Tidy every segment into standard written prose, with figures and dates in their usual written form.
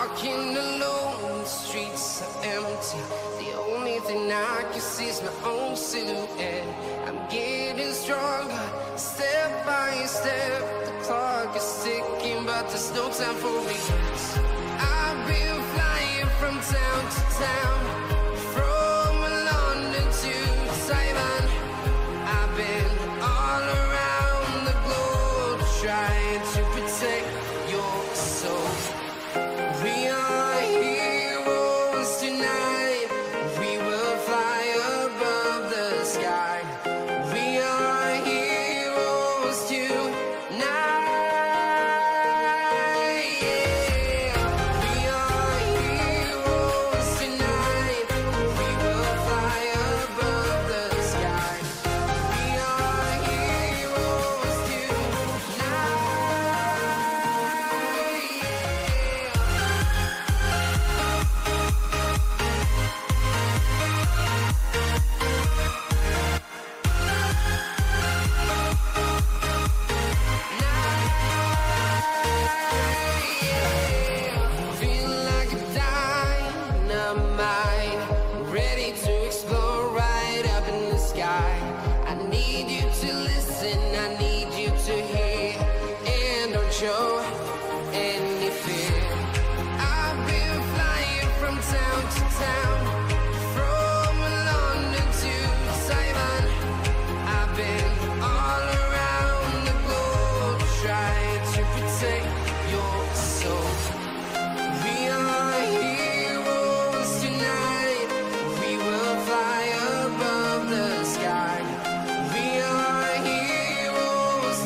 walking alone, the streets are empty. The only thing I can see is my own silhouette. I'm getting stronger, step by step. The clock is ticking, but there's no time for regrets. I've been flying from town to town, from London to Taiwan. I've been all around the globe, trying to protect your soul. We are heroes tonight. We will fly above the sky. We are heroes tonight. Yeah. We are heroes tonight. We will fly above the sky. We are heroes tonight. Feel like a dynamite, ready to explode right up in the sky. I need you to listen, I need you to hear, and don't show any fear. I've been flying from town to town, from London to Taiwan. I've been all around the globe, trying to protect your soul. We are heroes tonight. We will fly above the sky. We are heroes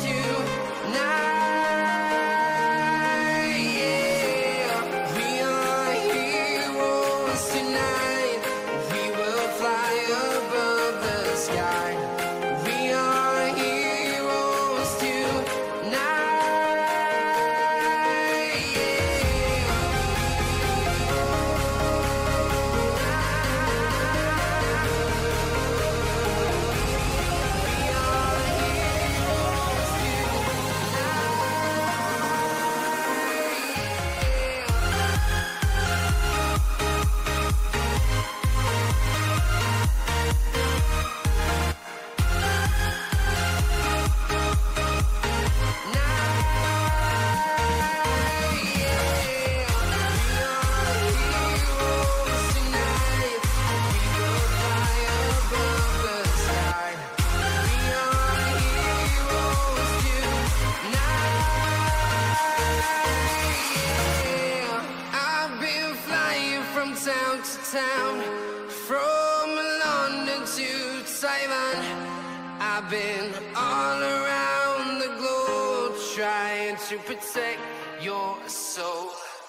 tonight. Yeah. We are heroes tonight. We will fly above the sky. We are heroes tonight. I've been flying from town to town, from London to Taiwan. I've been all around the globe, trying to protect your soul.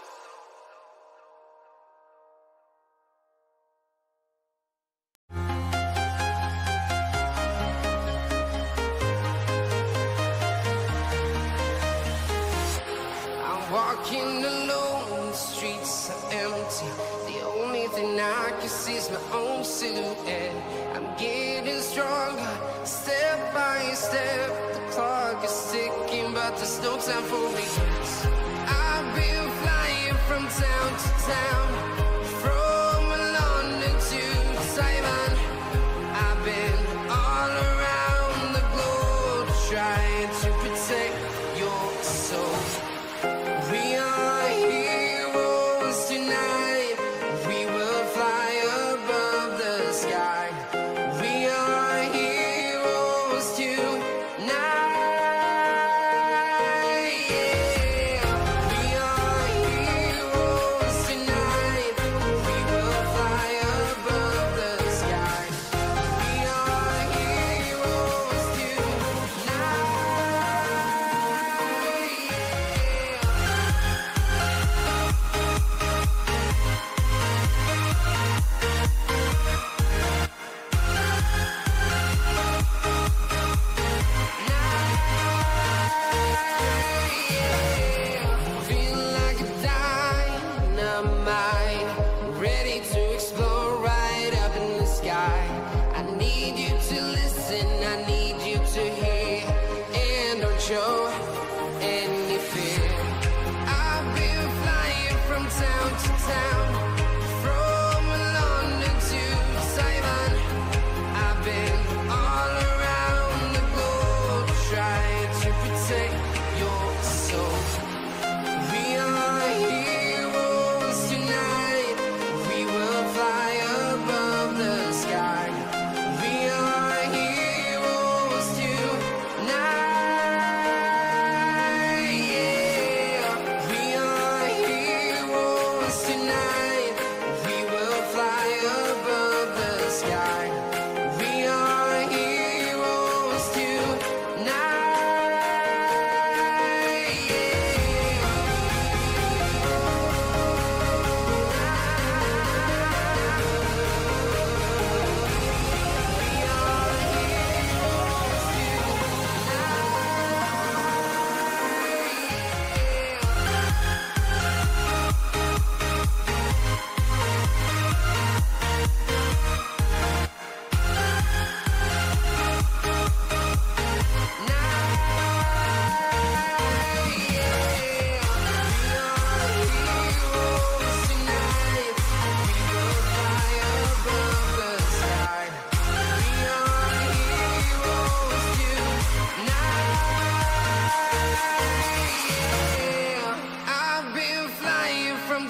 I'm walking alone, the streets are empty. The only thing I can see is my own silhouette. I'm getting stronger, step by step. The clock is ticking, but there's no time for regrets. I've been flying from town to town, from London to Taiwan. I've been all around the globe, trying to protect your soul. We are heroes tonight. We will fly above the sky. We are heroes tonight. Yeah.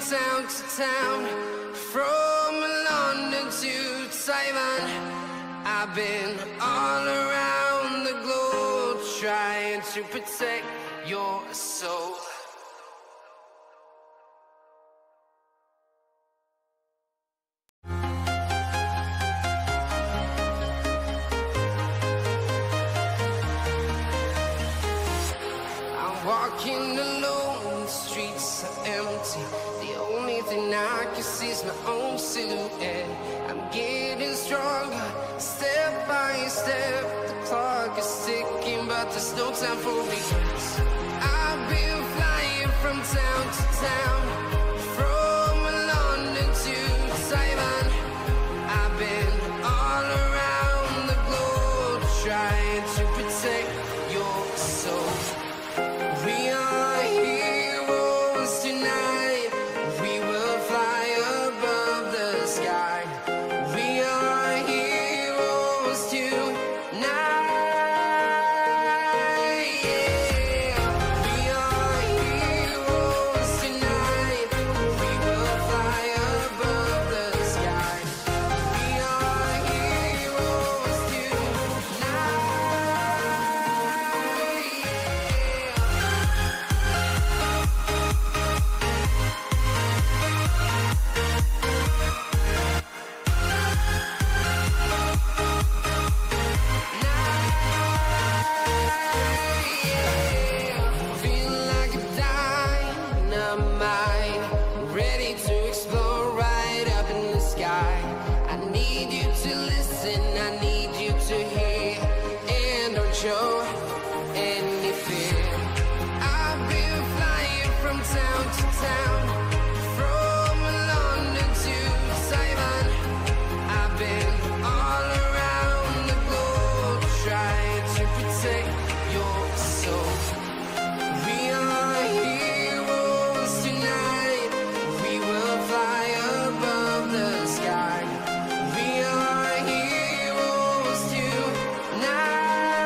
town to town, from London to Taiwan. I've been all around the globe trying to protect your soul. Walking alone, the streets are empty. The only thing I can see is my own silhouette. I'm getting stronger, step by step. The clock is ticking, but there's no time for regrets. I've been flying from town to town, from London to Taiwan. I've been all around the globe trying to protect your soul. We are heroes tonight. We will fly above the sky. We are heroes tonight. Yeah. We are heroes tonight. We will fly above the sky. We are heroes tonight. Show any fear. I've been flying from town to town, from London to Taiwan. I've been all around the globe trying to protect your soul. We are heroes tonight. We will fly above the sky. We are heroes tonight.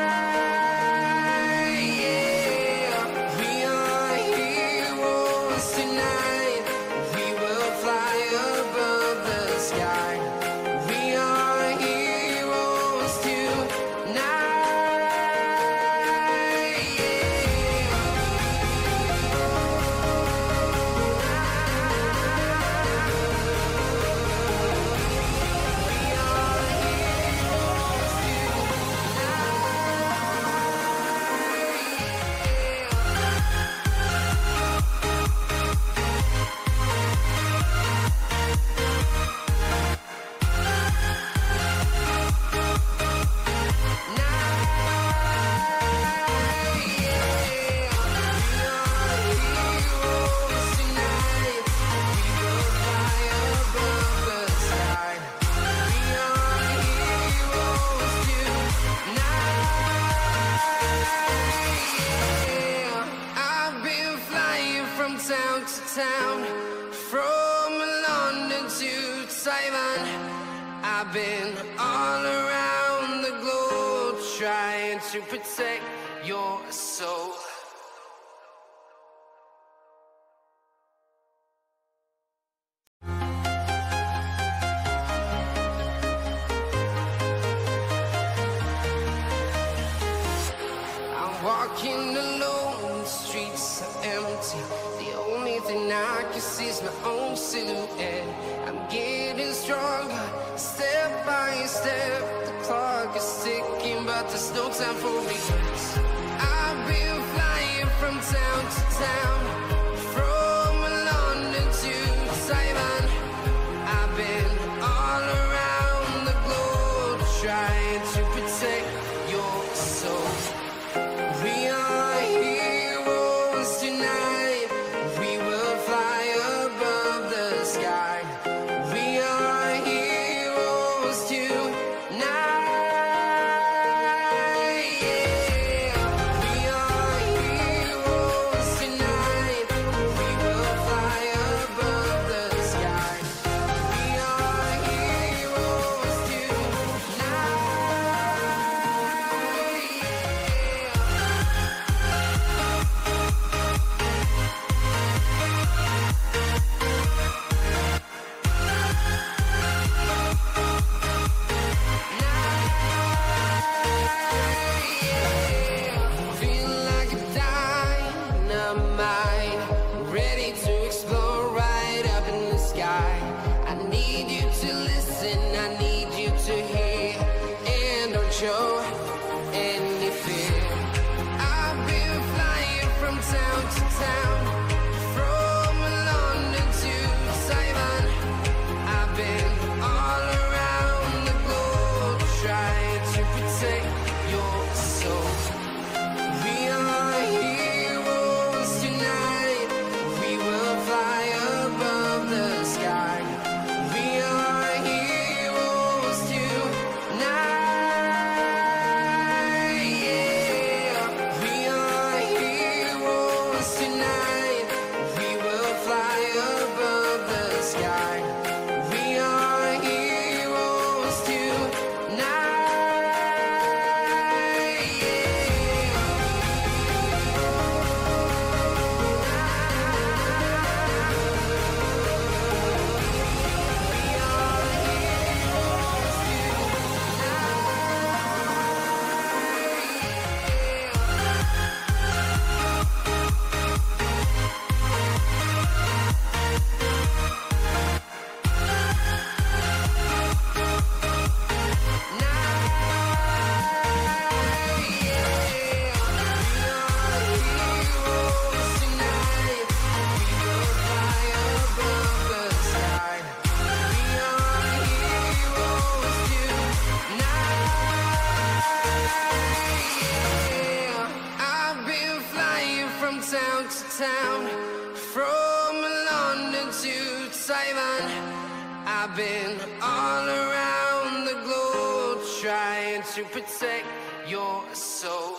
Town to town, from London to Taiwan. I've been all around the globe trying to protect your soul. I'm walking alone, the streets are empty. The only thing I can see is my own silhouette. I'm getting stronger, step by step. The clock is ticking, but there's no time for regrets. I've been flying from town to town, from London to Taiwan. I've been all around the globe trying to protect your soul. We are heroes tonight. We will fly above the sky. We are heroes tonight. Yeah. We are heroes tonight. Taiwan. I've been all around the globe trying to protect your soul.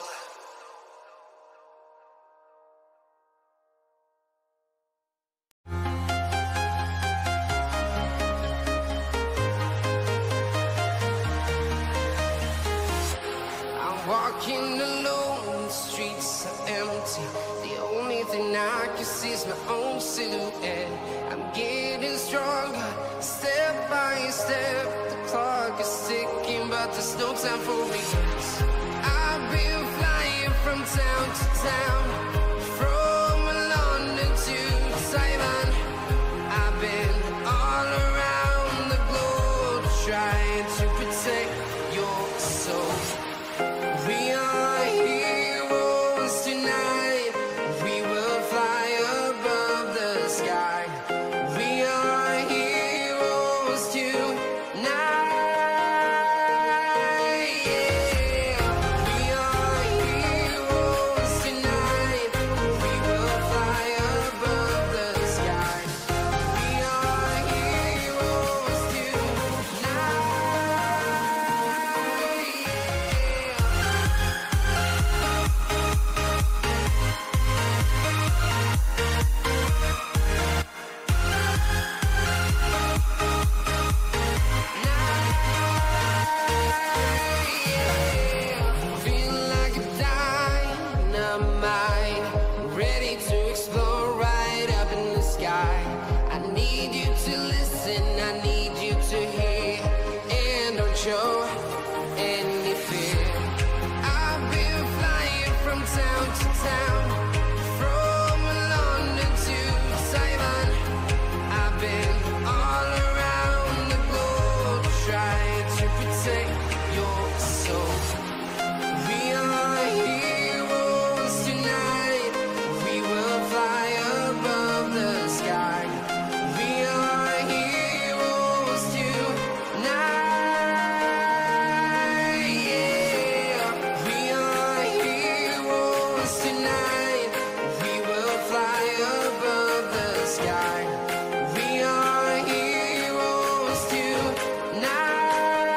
I'm walking alone, the streets are empty. The only thing I can see is my own silhouette. I'm getting stronger, step by step. The clock is ticking, but there's no time for regrets. I've been flying from town to town, from London to Taiwan. I've been all around the globe trying to protect your soul. We are heroes tonight. We will fly above the sky. We are heroes tonight. Yeah. We are heroes tonight. We will fly above the sky. We are heroes tonight. Feel like a dynamite, ready to explode right up in the sky. I need you to listen, I need you to hear, and don't show any fear. I've been flying from town to town, from London to Taiwan. I've been all around the globe trying to protect your soul. We are heroes tonight. We will fly above the sky. We are heroes tonight. Yeah. We are heroes tonight. We will fly above the sky. We are heroes tonight.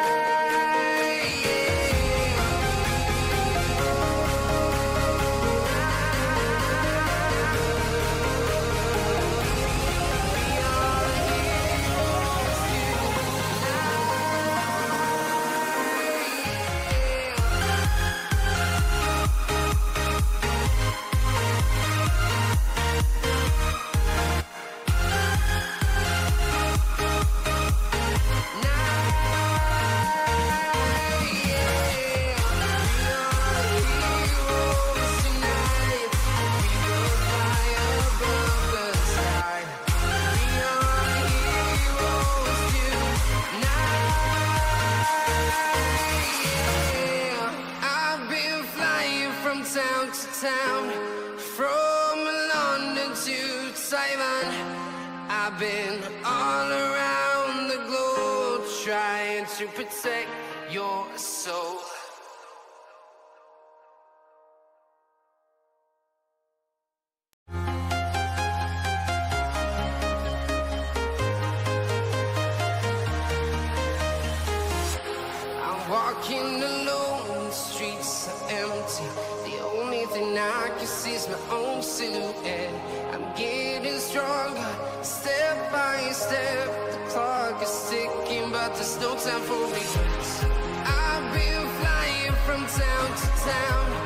I've been flying from town to town, from London to Taiwan. I've been all around the globe trying to protect your soul. I'm walking alone, the streets are empty. The only thing I can see is my own silhouette. I'm getting stronger, step by step. The clock is ticking, but there's no time for regrets. I've been flying from town to town,